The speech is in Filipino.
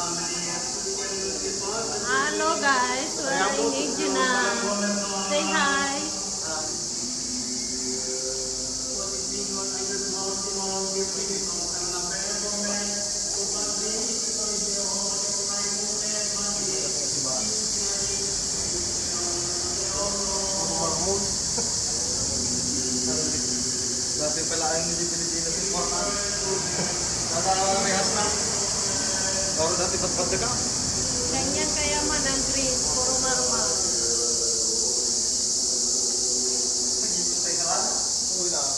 Hello guys, we're in Aegina. Say hi. Dati pala ang hindi Pilipinas important. Nasa-rehas na. Pero dati ba't ka? Ganyan kayaman ang green, puro marma. Uy na.